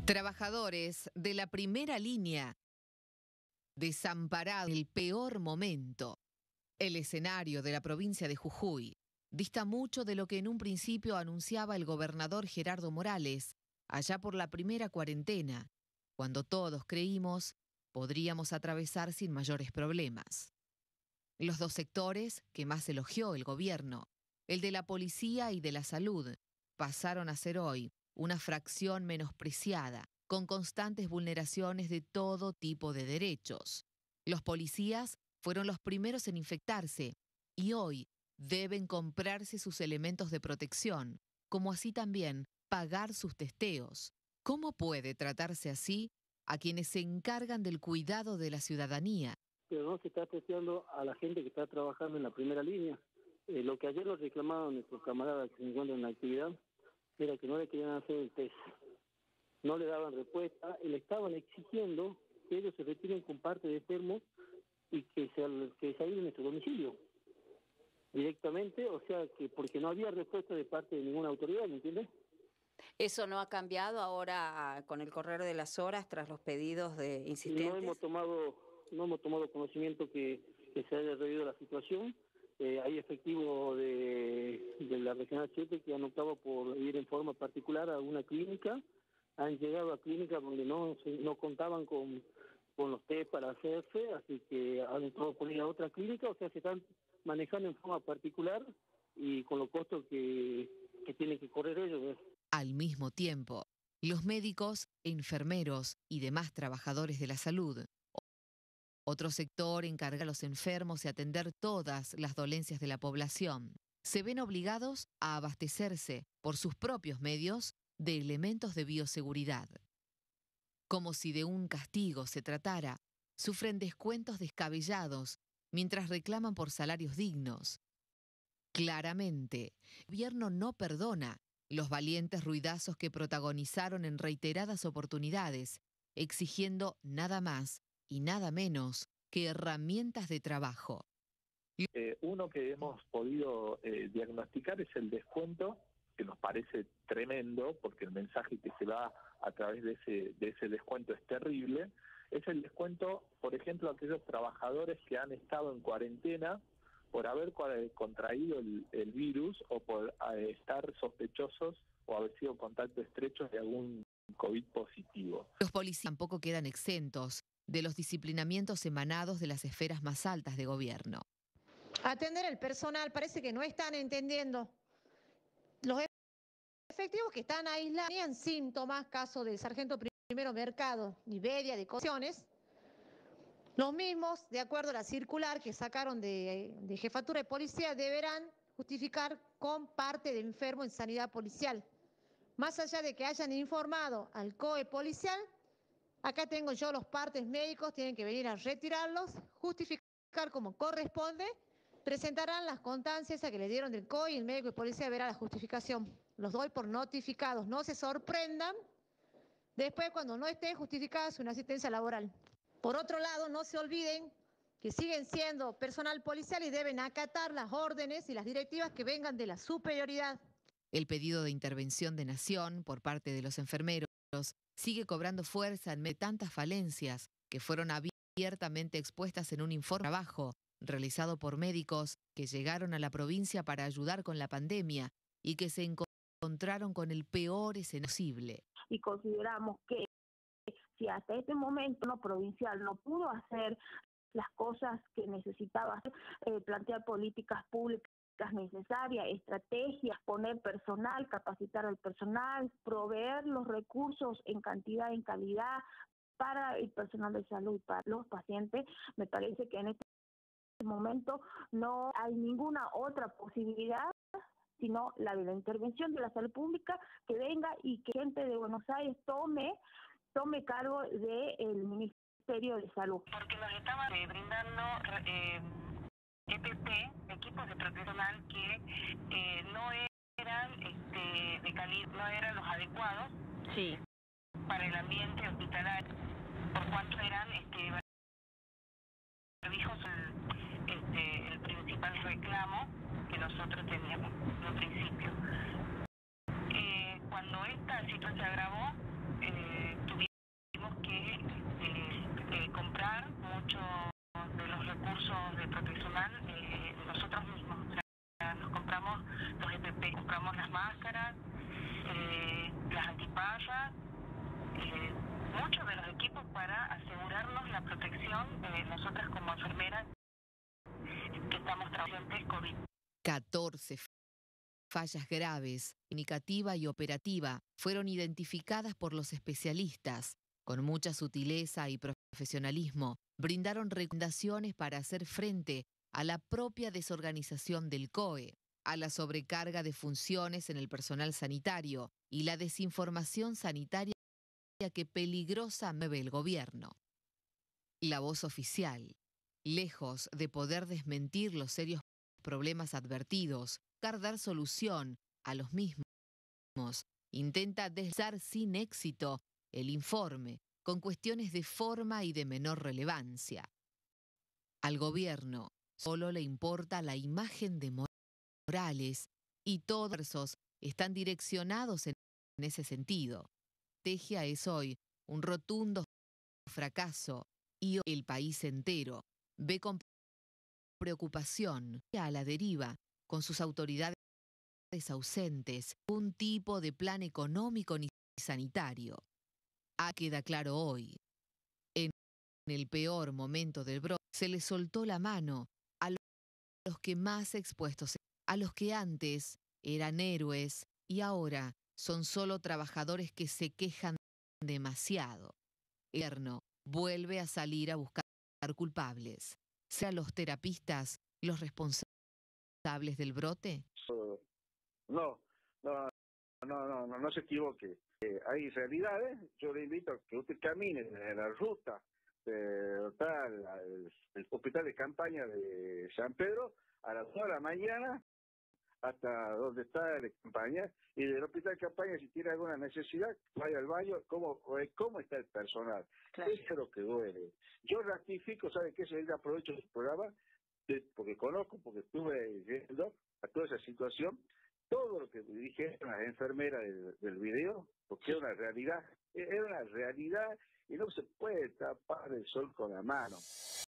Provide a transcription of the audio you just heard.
Trabajadores de la primera línea, desamparados en el peor momento. El escenario de la provincia de Jujuy dista mucho de lo que en un principio anunciaba el gobernador Gerardo Morales, allá por la primera cuarentena, cuando todos creímos podríamos atravesar sin mayores problemas. Los dos sectores que más elogió el gobierno, el de la policía y de la salud, pasaron a ser hoy una fracción menospreciada, con constantes vulneraciones de todo tipo de derechos. Los policías fueron los primeros en infectarse y hoy deben comprarse sus elementos de protección, como así también pagar sus testeos. ¿Cómo puede tratarse así a quienes se encargan del cuidado de la ciudadanía? Pero no se está testeando a la gente que está trabajando en la primera línea. Lo que ayer nos reclamaban nuestros camaradas que se encuentran en la actividad era que no le querían hacer el test. No le daban respuesta y le estaban exigiendo que ellos se retiren con parte de enfermos y que se ayuden en su domicilio directamente, o sea, que porque no había respuesta de parte de ninguna autoridad, ¿me entiendes? ¿Eso no ha cambiado ahora con el correr de las horas tras los pedidos de insistentes? No hemos tomado conocimiento que se haya revido la situación. Hay efectivos de la Regional 7 que han optado por ir en forma particular a una clínica. Han llegado a clínicas donde no contaban con los test para hacerse, así que han optado por ir a otra clínica, o sea, se están manejando en forma particular y con los costos que tienen que correr ellos, ¿ves? Al mismo tiempo, los médicos, enfermeros y demás trabajadores de la salud, otro sector encarga a los enfermos y atender todas las dolencias de la población, se ven obligados a abastecerse por sus propios medios de elementos de bioseguridad. Como si de un castigo se tratara, sufren descuentos descabellados mientras reclaman por salarios dignos. Claramente, el gobierno no perdona los valientes ruidazos que protagonizaron en reiteradas oportunidades, exigiendo nada más y nada menos que herramientas de trabajo. Uno que hemos podido diagnosticar es el descuento, que nos parece tremendo, porque el mensaje que se va a través de ese descuento es terrible. Es el descuento, por ejemplo, a aquellos trabajadores que han estado en cuarentena por haber contraído el virus o por estar sospechosos o haber sido contacto estrechos de algún COVID positivo. Los policías tampoco quedan exentos de los disciplinamientos emanados de las esferas más altas de gobierno. Atender el personal, parece que no están entendiendo. Los efectivos que están aislados tenían síntomas, caso del sargento primero Mercado y Bedia de Condiciones. Los mismos, de acuerdo a la circular que sacaron de Jefatura de Policía, deberán justificar con parte de enfermo en sanidad policial. Más allá de que hayan informado al COE policial, acá tengo yo los partes médicos, tienen que venir a retirarlos, justificar como corresponde, presentarán las constancias a que le dieron del COE y el médico de policía verá la justificación. Los doy por notificados, no se sorprendan después cuando no esté justificada su asistencia laboral. Por otro lado, no se olviden que siguen siendo personal policial y deben acatar las órdenes y las directivas que vengan de la superioridad. El pedido de intervención de Nación por parte de los enfermeros sigue cobrando fuerza en medio de tantas falencias que fueron abiertamente expuestas en un informe de trabajo realizado por médicos que llegaron a la provincia para ayudar con la pandemia y que se encontraron con el peor escenario posible. Y consideramos que si hasta este momento no provincial no pudo hacer las cosas que necesitaba hacer, plantear políticas públicas necesarias, estrategias, poner personal, capacitar al personal, proveer los recursos en cantidad y en calidad para el personal de salud, para los pacientes, me parece que en este momento no hay ninguna otra posibilidad sino la de la intervención de la salud pública, que venga y que gente de Buenos Aires tome cargo del Ministerio de Salud. Porque nos estaban brindando EPP, equipos de profesional que no eran de calidad, no eran los adecuados Sí. para el ambiente hospitalario, por cuanto eran barbijos el principal reclamo que nosotros teníamos en un principio. Cuando esta situación se agravó, muchos de los equipos para asegurarnos la protección nosotras como enfermeras que estamos trabajando en COVID. 14 fallas graves, comunicativa y operativa, fueron identificadas por los especialistas. Con mucha sutileza y profesionalismo, brindaron recomendaciones para hacer frente a la propia desorganización del COE, a la sobrecarga de funciones en el personal sanitario y la desinformación sanitaria que peligrosamente mueve el gobierno. La voz oficial, lejos de poder desmentir los serios problemas advertidos, dar solución a los mismos, intenta deslizar sin éxito el informe con cuestiones de forma y de menor relevancia. Al gobierno solo le importa la imagen de Morales y todos los esfuerzos están direccionados en ese sentido. La estrategia es hoy un rotundo fracaso y el país entero ve con preocupación a la deriva con sus autoridades ausentes, un tipo de plan económico ni sanitario. Queda claro hoy, en el peor momento del brote, se le soltó la mano a los que más expuestos, a los que antes eran héroes y ahora son solo trabajadores que se quejan demasiado. El gobierno vuelve a salir a buscar culpables. ¿Sean los terapistas los responsables del brote? No se equivoque. Hay realidades. Yo le invito a que usted camine en la ruta el hospital de campaña de San Pedro a las 2 de la mañana hasta donde está la campaña, y del hospital de campaña, si tiene alguna necesidad, vaya al baño, cómo está el personal. Claro. Eso es lo que duele. Yo ratifico, ¿sabe qué? Se aprovecho del programa, porque conozco, porque estuve viendo a toda esa situación, todo lo que dijeron las enfermeras del video, porque era una realidad y no se puede tapar el sol con la mano.